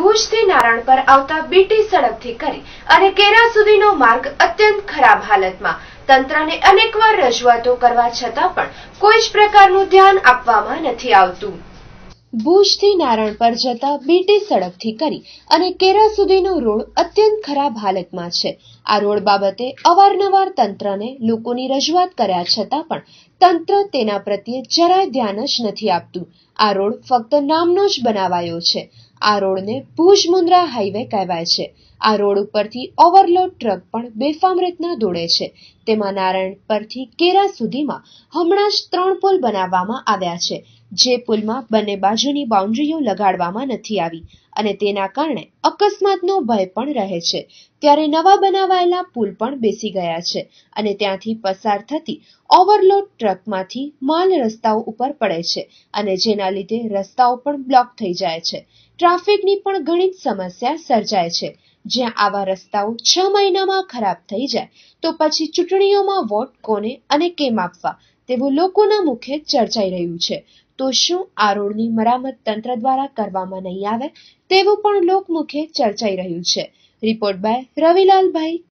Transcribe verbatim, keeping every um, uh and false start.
ભુજથી નારણ પર આવતા બીટી સડકથી કરી અને કેરા સુધીનો માર્ગ અત્યંત ખરાબ હાલતમાં. તંત્રને અનેકવાર રજૂઆતો કરવા છતાં પણ કોઈ જ પ્રકારનું ધ્યાન આપવામાં નથી આવતું. ભુજથી નારણ પર જતા બીટી સડકથી કરી અને કેરા સુધીનો રોડ અત્યંત ખરાબ હાલતમાં છે. આ રોડ બાબતે અવારનવાર તંત્રને લોકોની રજૂઆત કર્યા છતાં પણ તંત્ર તેના પ્રત્યે જરાય ધ્યાન જ નથી આપતું. આ રોડ ફક્ત નામનો જ બનાવાયો છે. આ રોડને ભુજ મુન્દ્રા હાઈવે કહેવાય છે. આ રોડ ઉપરથી ઓવરલોડ ટ્રક પણ બેફામ રીતના દોડે છે. તેમાં નારાયણ પરથી કેરા સુધીમાં હમણાં જ ત્રણ પુલ બનાવવામાં આવ્યા છે, જે પુલમાં બંને બાજુની બાઉન્ડ્રીઓ લગાડવામાં નથી આવી અને તેના કારણે અકસ્માતનો ભય પણ રહે છે. ત્યારે નવા બનાવાયેલા પુલ પણ બેસી ગયા છે અને ત્યાંથી પસાર થતી ઓવરલોડ ટ્રકમાંથી માલ રસ્તાઓ ઉપર પડે છે અને જેના લીધે રસ્તાઓ પણ બ્લોક થઈ જાય છે. ટ્રાફિકની પણ ઘણી જ સમસ્યા સર્જાય છે. જ્યાં આવા રસ્તાઓ છ મહિનામાં ખરાબ થઈ જાય તો પછી ચૂંટણીઓમાં વોટ કોને અને કેમ આપવા તેવું લોકોના મુખે ચર્ચાઈ રહ્યું છે. તો શું આ રોડની મરામત તંત્ર દ્વારા કરવામાં નહીં આવે તેવું પણ લોકમુખે ચર્ચાઈ રહ્યું છે. Report by રવિલાલભાઈ